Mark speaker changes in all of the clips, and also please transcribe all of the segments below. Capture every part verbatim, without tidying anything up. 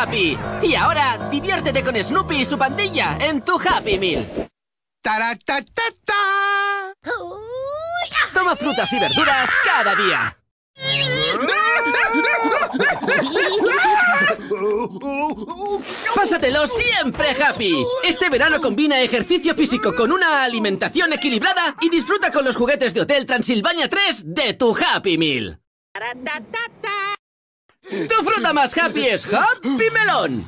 Speaker 1: Happy. Y ahora, diviértete con Snoopy y su pandilla en tu Happy Meal.
Speaker 2: ¡Taratatata!
Speaker 1: Toma frutas y verduras cada día. Pásatelo siempre happy. Este verano combina ejercicio físico con una alimentación equilibrada y disfruta con los juguetes de Hotel Transilvania tres de tu Happy Meal. Tu fruta más happy es Happy Melón.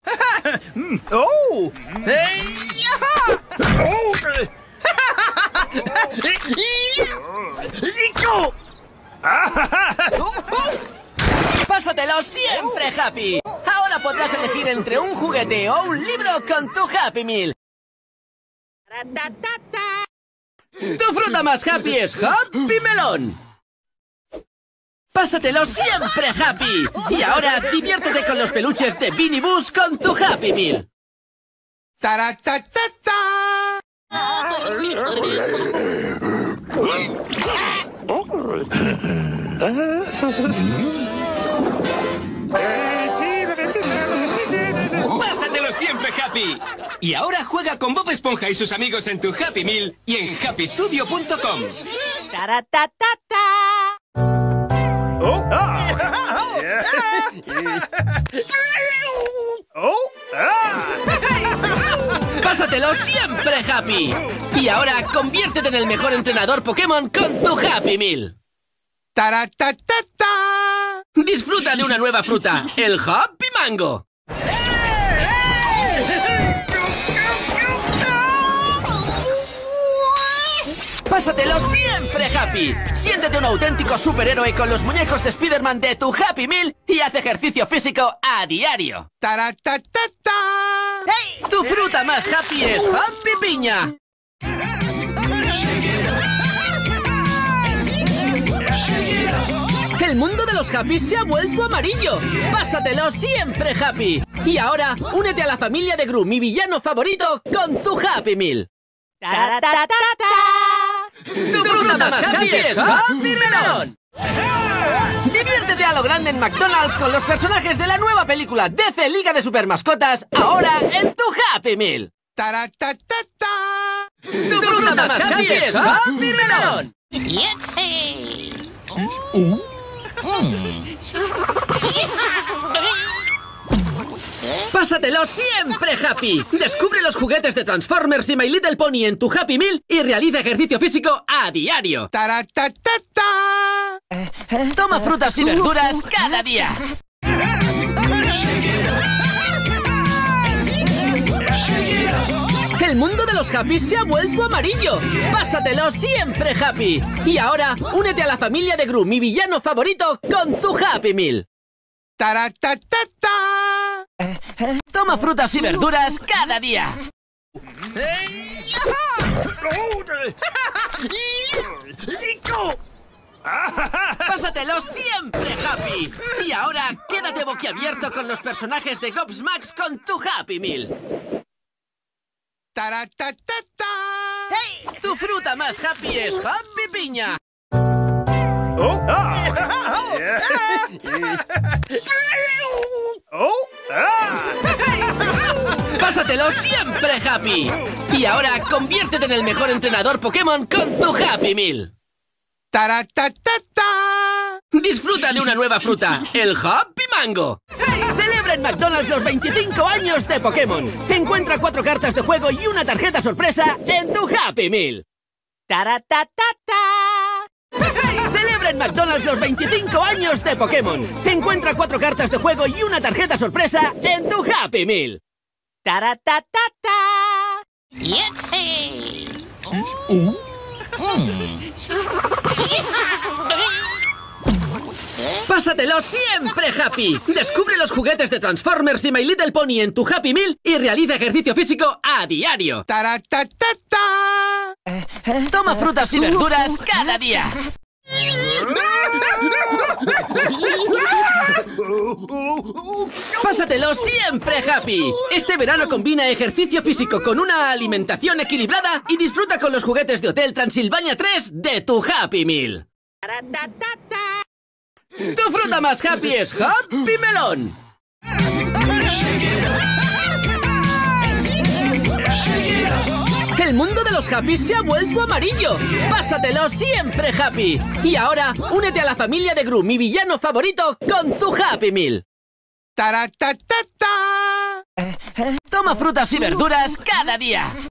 Speaker 2: ¡Oh!
Speaker 1: Pásatelo siempre happy. Ahora podrás elegir entre un juguete o un libro con tu Happy Meal. Tu fruta más happy es Happy Melón. Pásatelo siempre happy. Y ahora diviértete con los peluches de Beanie Boos con tu Happy Meal.
Speaker 2: ¡Taratatata!
Speaker 3: ¡Pásatelo siempre happy! Y ahora juega con Bob Esponja y sus amigos en tu Happy Meal y en happy studio punto com.
Speaker 4: ¡Taratatata!
Speaker 2: ¡Oh! ¡Ah! ¡Oh! ¡Ah!
Speaker 1: Pásatelo siempre happy. Y ahora conviértete en el mejor entrenador Pokémon con tu Happy Meal.
Speaker 2: ¡Taratatata!
Speaker 1: Disfruta de una nueva fruta, el Happy Mango. Pásatelo siempre happy. Siéntete un auténtico superhéroe con los muñecos de Spider-Man de tu Happy Meal y haz ejercicio físico a diario.
Speaker 2: ¡Taratatata!
Speaker 1: Tu fruta más happy es Happy Piña. El mundo de los happy se ha vuelto amarillo. Pásatelo siempre happy. Y ahora, únete a la familia de Gru, mi villano favorito, con tu Happy Meal.
Speaker 4: ¡Taratatata!
Speaker 1: Tu fruta más happy es Happy Melón. Diviértete a lo grande en McDonald's con los personajes de la nueva película D C Liga de Supermascotas, ahora en tu Happy Meal.
Speaker 2: ¡Taratatata!
Speaker 1: Tu fruta más happy es Happy Melón. Pásatelo siempre happy. Descubre los juguetes de Transformers y My Little Pony en tu Happy Meal y realiza ejercicio físico a diario.
Speaker 2: ¡Taratatata!
Speaker 1: Toma frutas y verduras cada día. El mundo de los happy se ha vuelto amarillo. Pásatelo siempre happy. Y ahora, únete a la familia de Gru, mi villano favorito, con tu Happy Meal.
Speaker 2: ¡Taratatata!
Speaker 1: Toma frutas y verduras cada día. Pásatelo siempre happy. Y ahora, quédate boquiabierto con los personajes de Gobsmax con tu Happy Meal.
Speaker 2: ¡Taratatata!
Speaker 1: Tu fruta más happy es Happy Piña.
Speaker 2: ¡Oh! ¡Ah! ¡Oh! ¡Ah!
Speaker 1: Pásatelo siempre happy. Y ahora, conviértete en el mejor entrenador Pokémon con tu Happy Meal.
Speaker 2: ¡Taratatata!
Speaker 1: Disfruta de una nueva fruta, el Happy Mango. Celebra en McDonald's los veinticinco años de Pokémon. Encuentra cuatro cartas de juego y una tarjeta sorpresa en tu Happy Meal.
Speaker 4: ¡Taratatata!
Speaker 1: Celebra en McDonald's los veinticinco años de Pokémon. Encuentra cuatro cartas de juego y una tarjeta sorpresa en tu Happy Meal.
Speaker 4: ¡Taratatata!
Speaker 1: Pásatelo siempre happy. Descubre los juguetes de Transformers y My Little Pony en tu Happy Meal y realiza ejercicio físico a diario.
Speaker 2: ¡Taratatata!
Speaker 1: Toma frutas y verduras cada día. Pásatelo siempre happy. Este verano combina ejercicio físico con una alimentación equilibrada y disfruta con los juguetes de Hotel Transilvania tres de tu Happy Meal. Tu fruta más happy es Happy Melón. El mundo de los Happy se ha vuelto amarillo. Pásatelo siempre happy. Y ahora, únete a la familia de Gru, mi villano favorito, con tu Happy Meal.
Speaker 2: Taratatata.
Speaker 1: Toma frutas y verduras cada día.